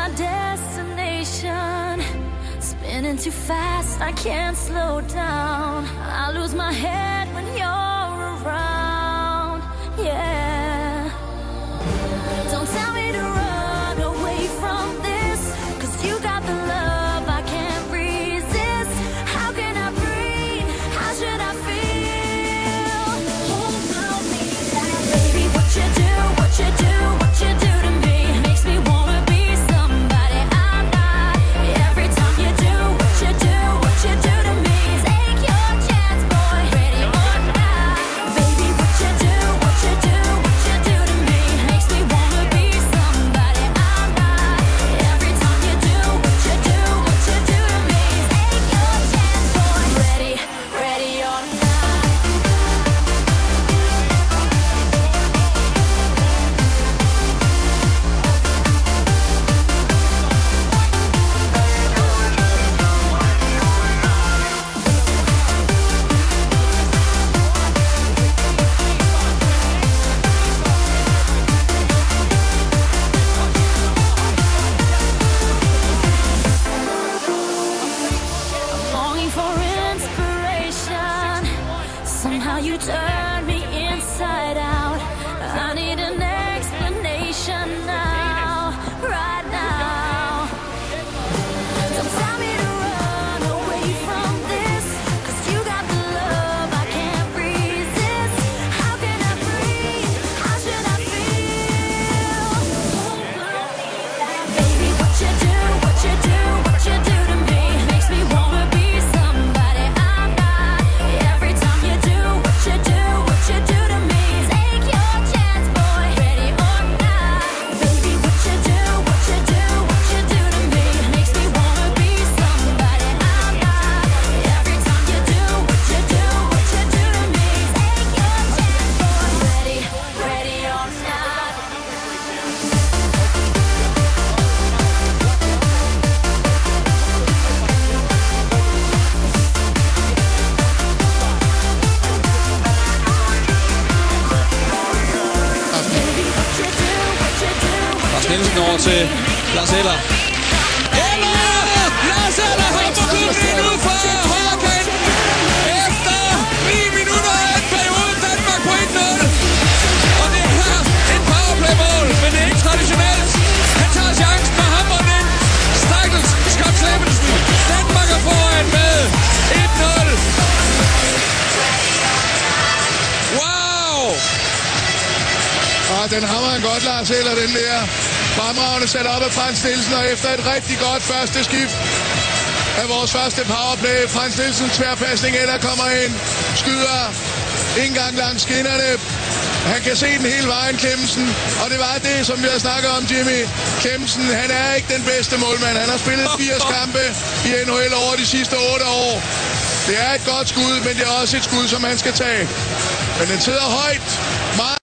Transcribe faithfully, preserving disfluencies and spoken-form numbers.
my destination. Spinning too fast, I can't slow down. I lose my head when you're around. Yeah. Don't tell me to run away from this, 'cause you got the love I can't resist. How can I breathe? How should I feel? Won't tell me that, baby, what you do, what you do, what you do to me makes me wanna be somebody I'm not. Every time you do what you do, what you do to me, take your chance, boy, ready or not. Baby, what you do, what you do, what you do to me makes me wanna be somebody I'm not. Every time you do what you do, what you do to me, take your chance, boy, ready, ready or not. Longing for inspiration. Somehow you turn me inside out. I need an explanation now, right now. Don't tell me to run away from this, 'cause you got the love I can't resist. How can I breathe? How should I feel? Baby, what you do, what you do, what you do to me makes me wanna be somebody I'm not. Every time you do what you do, what you do to me, take your chance, boy, ready or not. Baby, what you do, what you do, what you do to me makes me wanna be somebody I'm not. Every time you do what you do, what you do to me, take your chance, boy, ready, ready or not. Baby, what you do, what you do, what Lars Nielsen over til Lars Eller. Eller! Lars Eller har på klubben ind ud fra højrekanten. Efter ni minutter af en periode Danmark på et nul. Og det er et powerplay-mål, men det er ikke traditionelt. Han tager chancen med hammeren ind. Stakkels Scott Clemmensen. Danmark er foran med et nul. Wow! Og den hammer han godt, Lars Eller, den der. Fremragende sat op af Frans Nielsen, og efter et rigtig godt første skift af vores første powerplay. Frans Nielsen tværpasning eller kommer ind, skyder en gang langs skinnerne. Han kan se den hele vejen, Clemmensen. Og det var det, som vi har snakket om, Jimmy. Clemmensen, han er ikke den bedste målmand. Han har spillet firs kampe i N H L over de sidste otte år. Det er et godt skud, men det er også et skud, som han skal tage. Men den sidder højt. Meget